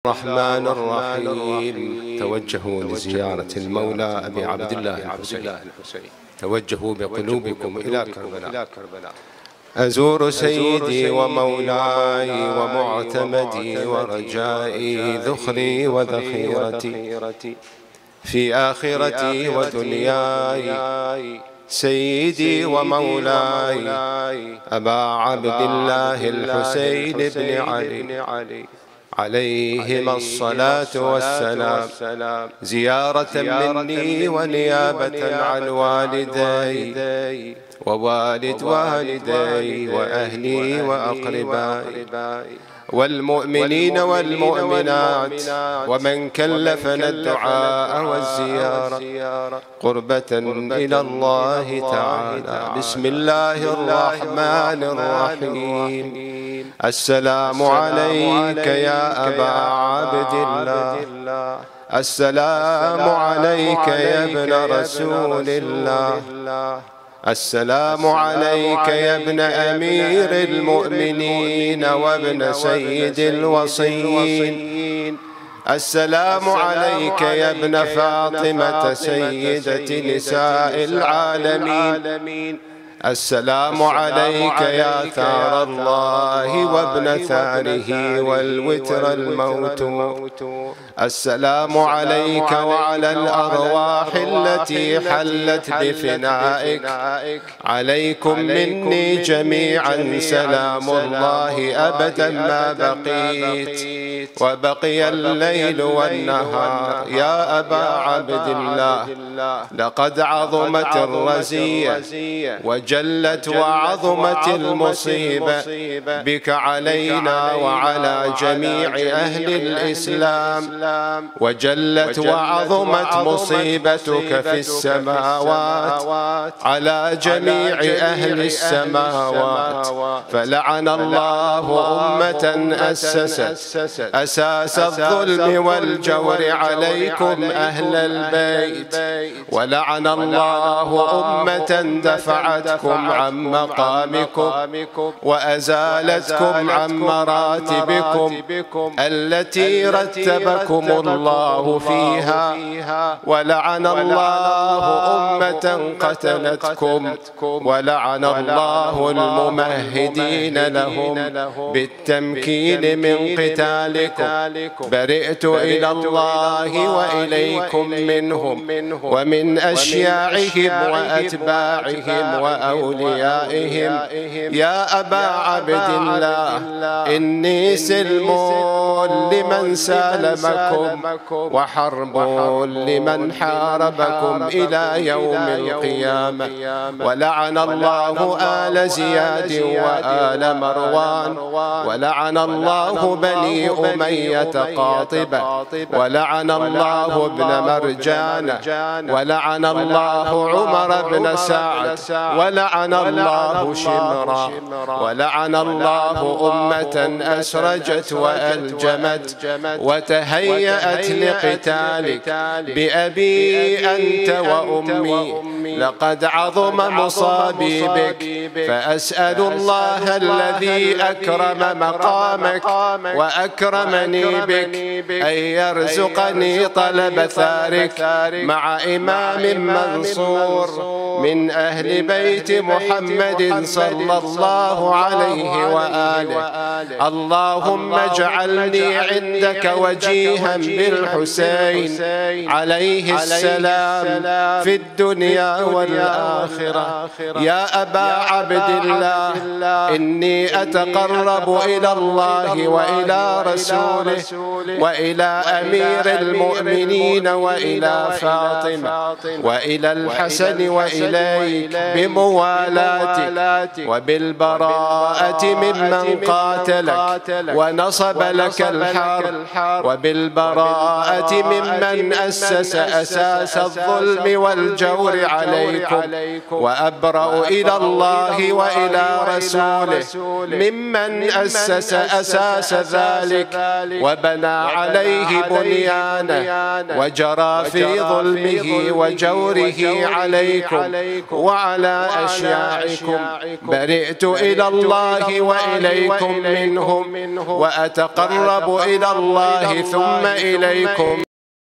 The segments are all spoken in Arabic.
الرحمن الرحيم. توجهوا لزيارة المولى أبي عبد الله الحسين، توجهوا بقلوبكم إلى كربلاء. أزور سيدي ومولاي ومعتمدي ورجائي، ذخري وذخيرتي في آخرتي ودنياي، سيدي ومولاي أبا عبد الله الحسين بن علي عليهما الصلاة والسلام، زيارة مني ونيابة عن والدي ووالد والدي وأهلي وأقربائي والمؤمنين والمؤمنات ومن كلفنا الدعاء والزيارة قربة إلى الله تعالى. بسم الله الرحمن الرحيم. السلام عليك يا أبا عبد الله، السلام عليك يا ابن رسول الله، السلام عليك يا ابن أمير المؤمنين وابن سيد الوصيين، السلام عليك يا ابن فاطمة سيدة نساء العالمين، السلام عليك يا ثار الله وابن ثاره والوتر الموت، السلام عليك وعلى الأرواح التي حلت بفنائك، عليكم مني جميعا سلام الله أبدا ما بقيت وبقي الليل والنهار. يا أبا عبد الله، لقد عظمت الرزية وجلت وعظمت المصيبة بك علينا وعلى جميع أهل الإسلام، وجلت وعظمت مصيبتك في السماوات على جميع أهل السماوات. فلعن الله أمة أسست أساس الظلم والجور عليكم أهل البيت، ولعن الله أمة دفعتكم عن مقامكم وأزالتكم عن مراتبكم التي رتبكم الله فيها، ولعن الله أمة قتلتكم، ولعن الله الممهدين لهم بالتمكين من قتالكم. برئت إلى الله وإليكم منهم ومن أشياعهم وأتباعهم وأوليائهم. يا أبا عبد الله، إني سلم لمن سالمكم وحرب لمن حاربكم إلى يوم القيامة. ولعن الله آل زياد وآل مروان، ولعن الله بني أمية قاطبة، ولعن الله ابن مرجان، ولعن الله عمر بن سعد، ولعن الله شمرا، ولعن الله أمة أسرجت وألجمت وتهيأت لقتالك بأبي أنت وأمي. لقد عظم مصابي بك، فأسأل الله الذي أكرم مقامك وأكرمني بك أن يرزقني طلب ثارك مع إمام منصور من أهل بيت محمد صلى الله عليه وآله. اللهم اجعلني عندك وجيها بالحسين عليه السلام في الدنيا والآخرة. يا أبا عبد الله، إني أتقرب إلى الله وإلى رسوله وإلى أمير المؤمنين وإلى فاطمة وإلى الحسن وإليك بموالاتك وبالبراءة ممن قاتلك ونصب لك الحرب، وبالبراءة ممن أسس أساس الظلم والجور عليكم. وأبرأ إلى الله وإلى رسوله ممن أسس أساس ذلك وبنى عليه بنيانه وجرى في ظلمه وجوره عليكم. وعلى أشياعكم، برئت إلى الله وإليكم منهم، وأتقرب إلى الله ثم إليكم.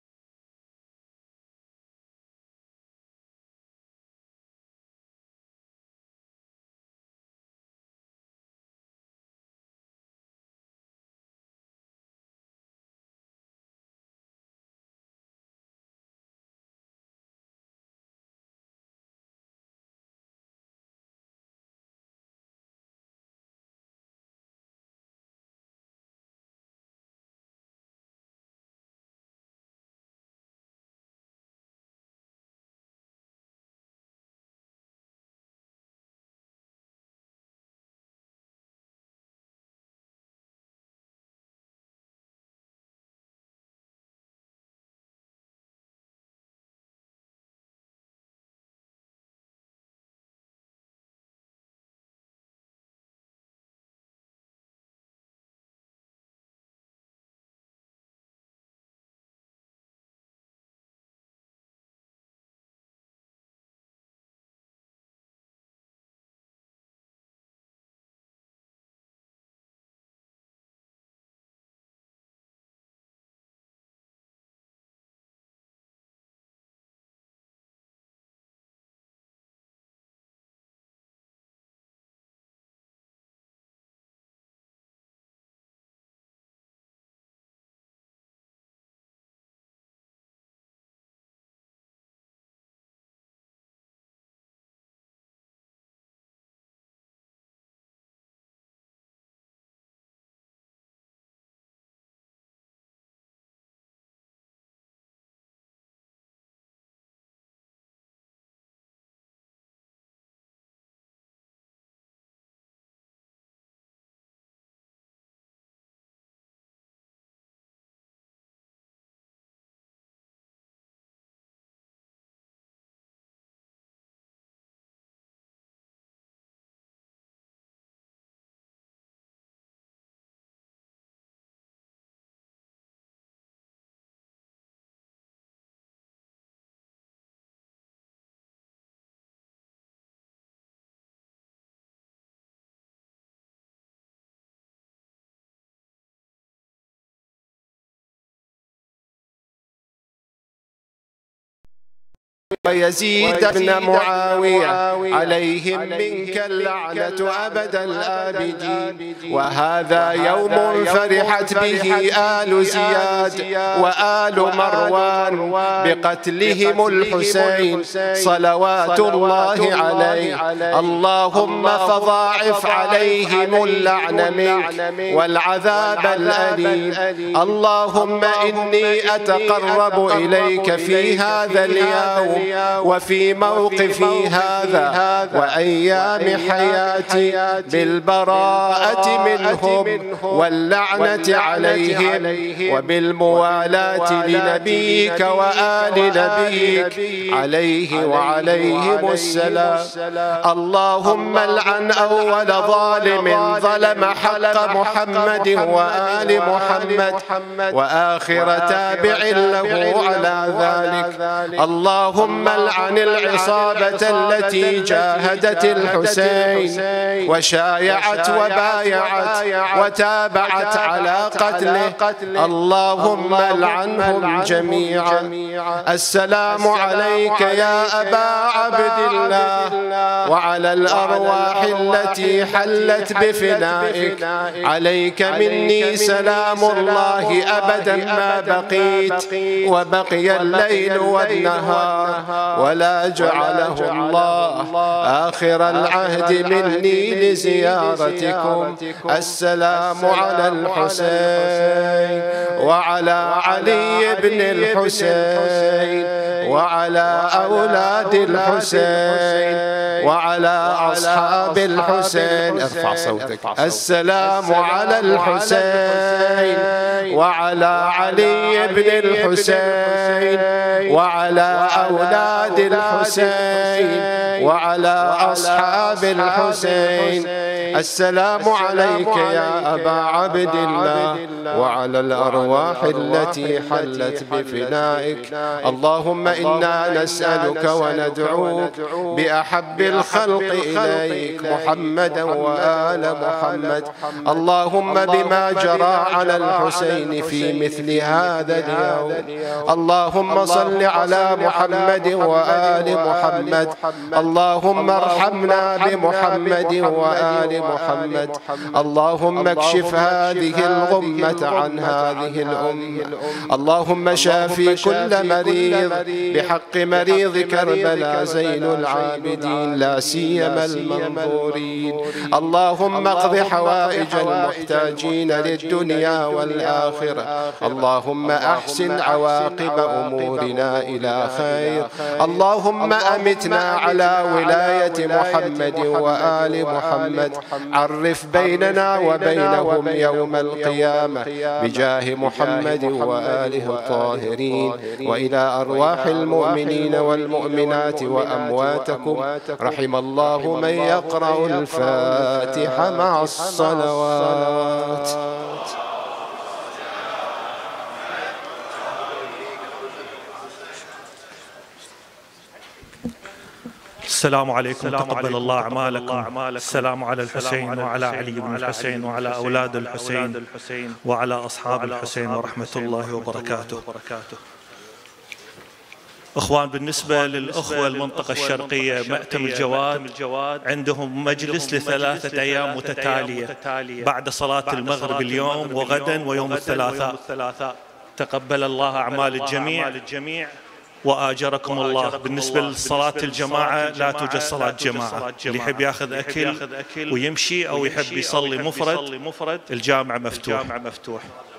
ويزيد بن معاوية عليهم منك اللعنة أبد الآبدين. وهذا يوم فرحت به آل زياد وآل مروان بقتلهم الحسين صلوات الله عليه. اللهم فضاعف عليهم اللعن منك والعذاب الأليم. اللهم إني أتقرب إليك في هذا اليوم وفي موقفي هذا وأيام حياتي بالبراءة منهم واللعنة عليهم وبالموالاة لنبيك وآل نبيك عليه وعليهم السلام. اللهم العن أول ظالم ظلم حق محمد وآل محمد وآخر تابع له على ذلك. اللهم العن العصابة التي جاهدت الحسين وشايعت وبايعت وتابعت على قتله. اللهم العنهم جميعا. السلام عليك يا أبا عبد الله وعلى الأرواح التي حلت بفنائك. عليك مني سلام الله أبدا ما بقيت وبقي الليل والنهار ولا جعله الله آخر العهد مني لزيارتكم. السلام على الحسين وعلى علي بن الحسين وعلى أولاد الحسين وعلى أصحاب الحسين. ارفع صوتك. السلام على الحسين وعلى علي بن الحسين وعلى أولاد الحسين وعلى أصحاب الحسين. السلام عليك يا أبا عبد الله وعلى الأرواح التي حلت بفنائك. اللهم إنا نسألك وندعوك بأحب الخلق إليك محمدا وآل محمد. اللهم بما جرى على الحسين في مثل هذا اليوم، اللهم صل على محمد وآل محمد. اللهم ارحمنا بمحمد وآل محمد. اللهم اكشف هذه الغمة عن هذه الأمة. اللهم شافي كل مريض بحق مريض كربلاء زين العابدين لا سيما المنظورين. اللهم اقض حوائج المحتاجين للدنيا والآخرة. اللهم أحسن عواقب أمورنا إلى خير. اللهم أمتنا على ولاية محمد وآل محمد. عرف بيننا وبينهم يوم القيامة بجاه محمد وآله الطاهرين. وإلى أرواح المؤمنين والمؤمنات وأمواتكم رحم الله من يقرأ الفاتحة مع الصلوات. السلام عليكم، تقبل الله أعمالكم. السلام على الحسين وعلى علي بن الحسين وعلى أولاد الحسين وعلى أصحاب الحسين ورحمة الله وبركاته. أخوان، بالنسبة للأخوة المنطقة الشرقية مأتم الجواد عندهم مجلس ل3 أيام متتالية بعد صلاة المغرب اليوم وغدا ويوم الثلاثاء. تقبل الله أعمال الجميع وآجركم الله. بالنسبة لصلاة الجماعة لا توجد صلاة جماعة، اللي يحب ياخذ أكل ويمشي أو يحب يصلي مفرد الجامع مفتوح.